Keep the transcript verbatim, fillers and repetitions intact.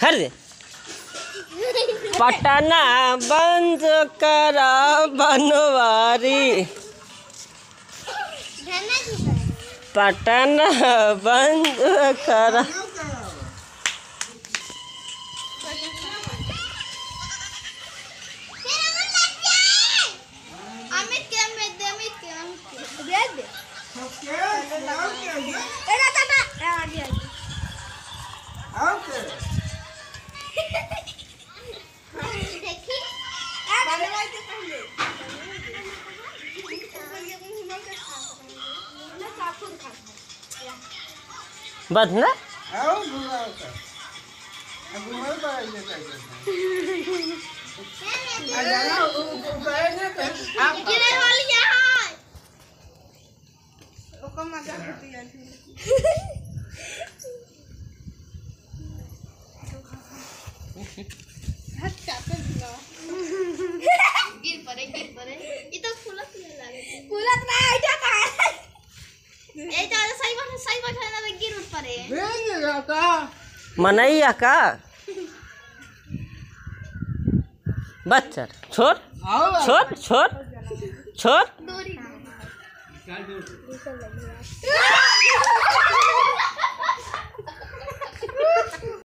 खरीदे पटना बंद करा बनवारी, पटना बंद करा। बस ना गिर पड़े गिर पड़े ये तो फूलत नहीं लागे फूलत ना आइटा का ए तो सही बात सही बात है ना गिर उठ पड़े बेन का मनैया का बच्चा छोड़ छोड़ छोड़ छोड़ दूरी